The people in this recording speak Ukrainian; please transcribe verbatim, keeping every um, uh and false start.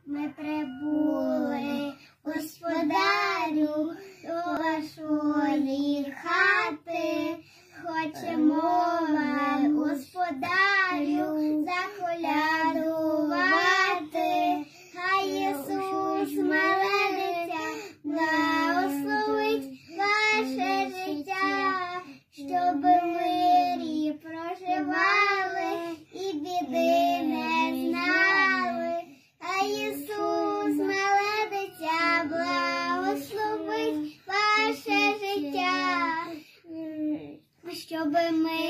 ми прибули, господарю, до вашої хати. Хочемо вам, господарю, заколядувати. Хай Ісус, мале дитя, благословить ваше життя, щоб в мирі проживали і біди не знали. Хай Ісус, мале дитя, благословить ваше життя, щоб ми